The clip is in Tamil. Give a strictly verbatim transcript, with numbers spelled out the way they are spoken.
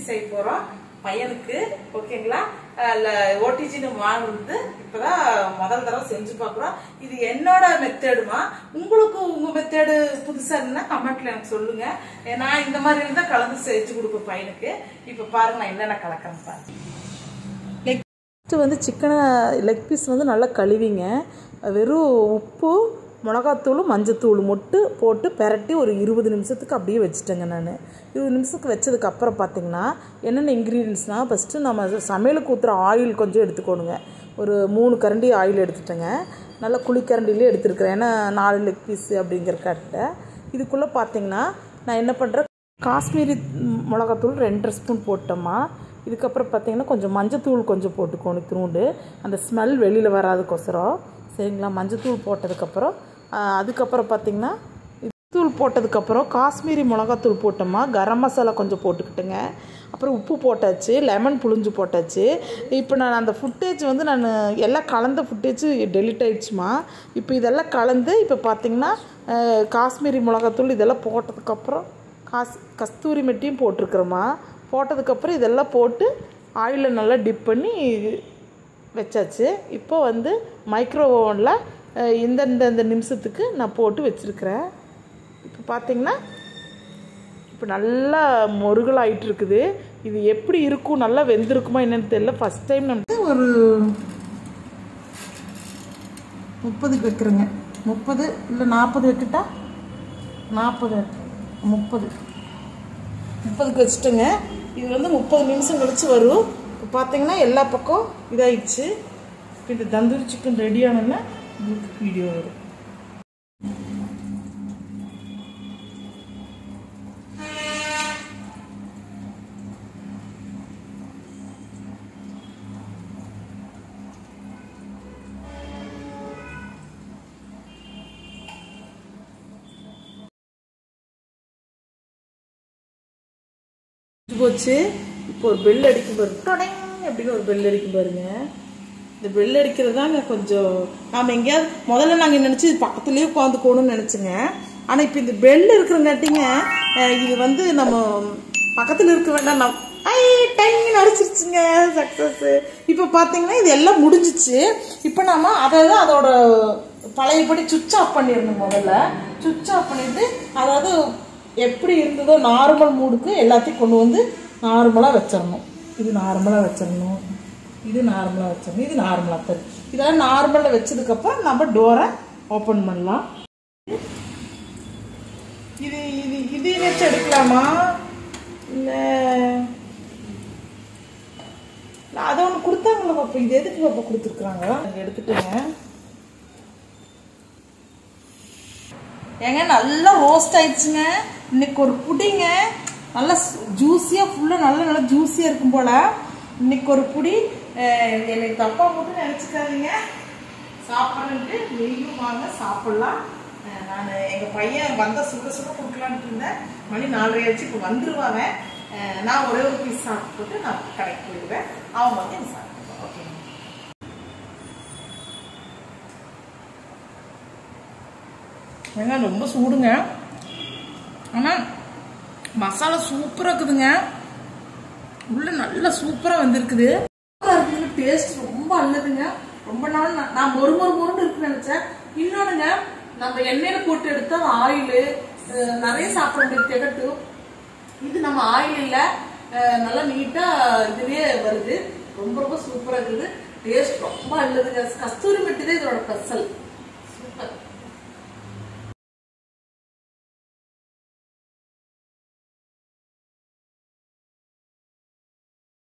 செய்ய போறோம் பையனுக்கு. ஓகேங்களா? ஓடிஜின்னு வாங்குறது இப்பதான் முதல் தடவை செஞ்சு பாக்குறோம். இது என்னோட மெத்தேடுமா, உங்களுக்கு உங்க மெத்தேடு புதுசா இருந்தா கமெண்ட்ல எனக்கு சொல்லுங்க. நான் இந்த மாதிரி இருந்தா கலந்து செஞ்சு கொடுப்பேன் பையனுக்கு. இப்ப பாருங்க நான் என்னென்ன கலக்கிறேன் பாருங்க. நெக்ஸ்ட் வந்து சிக்கனை லெக் பீஸ் வந்து நல்லா கழுவிங்க. வெறும் உப்பு, மிளகாத்தூள், மஞ்சத்தூள் மட்டும் போட்டு பெரட்டி ஒரு இருபது நிமிஷத்துக்கு அப்படியே வச்சுட்டேங்க. நான் இருபது நிமிஷத்துக்கு வச்சதுக்கப்புறம் பார்த்திங்கன்னா என்னென்ன இன்க்ரீடியன்ட்ஸ்னால், ஃபஸ்ட்டு நம்ம சமையலுக்கு ஊற்றுற ஆயில் கொஞ்சம் எடுத்துக்கணுங்க. ஒரு மூணு கரண்டி ஆயில் எடுத்துட்டேங்க. நல்லா குழிக்கரண்டிலே எடுத்துருக்கிறேன், ஏன்னா நாலு லெக் பீஸு அப்படிங்கிற கட்டை. இதுக்குள்ளே பார்த்திங்கன்னா நான் என்ன பண்ணுறேன், காஷ்மீரி மிளகாத்தூள் ரெண்டரை ஸ்பூன் போட்டோமா. இதுக்கப்புறம் பார்த்திங்கன்னா கொஞ்சம் மஞ்சத்தூள் கொஞ்சம் போட்டுக்கணும், திருண்டு அந்த ஸ்மெல் வெளியில் வராதுக்கோசரம். சரிங்களா? மஞ்சத்தூள் போட்டதுக்கப்புறம் அதுக்கப்புறம் பார்த்திங்கன்னா தூள் போட்டதுக்கப்புறம் காஷ்மீரி மிளகாத்தூள் போட்டோமா. கரம் மசாலா கொஞ்சம் போட்டுக்கிட்டுங்க. அப்புறம் உப்பு போட்டாச்சு, லெமன் புழிஞ்சு போட்டாச்சு. இப்போ நான் அந்த ஃபுட்டேஜ் வந்து நான் எல்லாம் கலந்த ஃபுட்டேஜ் டெலிட் ஆகிடுச்சுமா. இப்போ இதெல்லாம் கலந்து இப்போ பார்த்திங்கன்னா காஷ்மீரி மிளகாத்தூள் இதெல்லாம் போட்டதுக்கப்புறம் காஸ் கஸ்தூரி மெட்டியும் போட்டிருக்கிறோமா. போட்டதுக்கப்புறம் இதெல்லாம் போட்டு ஆயிலில் நல்லா டிப் பண்ணி வச்சாச்சு. இப்போ வந்து மைக்ரோ ஓவனில் இந்தந்த இந்த நிமிஷத்துக்கு நான் போட்டு வச்சுருக்கிறேன். இப்போ பார்த்திங்கன்னா இப்போ நல்லா முருகல் ஆகிட்டு இருக்குது. இது எப்படி இருக்கும், நல்லா வெந்திருக்குமா என்னென்னு தெரியல. ஃபஸ்ட் டைம் நம்ம ஒரு முப்பதுக்கு வைக்கிறேங்க. முப்பது இல்லை நாற்பது வைக்கிட்டா, நாற்பது முப்பது முப்பதுக்கு வச்சுட்டேங்க. இது வந்து முப்பது நிமிஷம் கழிச்சு வரும். இப்போ பார்த்தீங்கன்னா எல்லா பக்கம் இதாகிடுச்சு. இப்போ இந்த தந்தூரி சிக்கன் ரெடி ஆனோன்னா உங்களுக்கு வீடியோ வரும். போச்சு. இப்போ ஒரு பெல் அடிக்கும் பாருங்க, டொடங் அப்படின்னு ஒரு பெல் அடிக்கும் பாருங்க. இந்த பெல் அடிக்கிறது தாங்க கொஞ்சம் நாம் எங்கேயாவது முதல்ல நாங்கள் நினச்சி பக்கத்துலேயே உட்காந்துக்கணும்னு நினச்சிங்க. ஆனால் இப்போ இந்த பெல் இருக்கிறங்காட்டிங்க இது வந்து நம்ம பக்கத்தில் இருக்க வேண்டாம். நம் ஐ டைம் அடிச்சிருச்சுங்க, சக்ஸஸ். இப்போ பார்த்தீங்கன்னா இது எல்லாம் முடிஞ்சிச்சு. இப்போ நாம் அதை தான் அதோட பழையபடி சுவிட்ச் ஆஃப் பண்ணிடணும். முதல்ல சுவிட்ச் ஆஃப் பண்ணிட்டு அதாவது எப்படி இருந்ததோ நார்மல் மூடுக்கு எல்லாத்தையும் கொண்டு வந்து நார்மலாக வச்சிடணும். இது நார்மலாக வச்சிடணும், இது நார்மலாக வச்சிடணும், இது நார்மலாக தரும். இதெல்லாம் நார்மலாக வச்சதுக்கப்புறம் நம்ம டோரை ஓப்பன் பண்ணலாம். இது இது இது வச்சு எடுக்கலாமா இல்லை அதை ஒன்று கொடுத்தாங்களா பாப்பா? இது எதுக்கு பாப்பா கொடுத்துருக்குறாங்க? எடுத்துட்டுங்க ஏங்க நல்லா ரோஸ்ட் ஆயிடுச்சுங்க. இன்னைக்கு ஒரு புடிங்க நல்லா ஜூஸியாக ஃபுல்லாக நல்லா நல்லா ஜூஸியாக இருக்கும் போல். இன்னைக்கு ஒரு புடி. எனக்கு தப்பா மட்டும் நினச்சிக்காதீங்க, சாப்பிட்றேன்ட்டு நீங்களும் வாங்க சாப்பிட்லாம். நான் எங்கள் பையன் வந்தால் சுட சுட கொடுக்கலான்ட்டு இருந்தேன். மணி நாலரை ஆச்சு, இப்போ வந்துடுவாங்க. நான் ஒரே ஒரு பீஸ் சாப்பிட்டு போட்டு நான் கடைக்கு போயிடுவேன். அவங்க வந்து எனக்கு சாப்பிடுவேன். ஓகேங்க. ஏங்க ரொம்ப சூடுங்க, ஆனால் மசாலா சூப்பராக இருக்குதுங்க. உள்ள நல்லா சூப்பராக வந்திருக்குது. டேஸ்ட் ரொம்ப நல்லதுங்க. ரொம்ப நாள் நான் மொறு மொறு மொறுன்னு இருக்குன்னு நினைச்சேன். இன்னொன்னுங்க, நம்ம எண்ணெயில போட்டு எடுத்தா ஆயிலு நிறைய சாப்பிட வேண்டிய திகட்டு. இது நம்ம ஆயில் இல்லை, நல்லா நீட்டா இதுலயே வருது. ரொம்ப ரொம்ப சூப்பராக இருக்குது. டேஸ்ட் ரொம்ப நல்லதுங்க. கஸ்தூரி மெட்டி தான் இதோட ஸ்பெஷல்.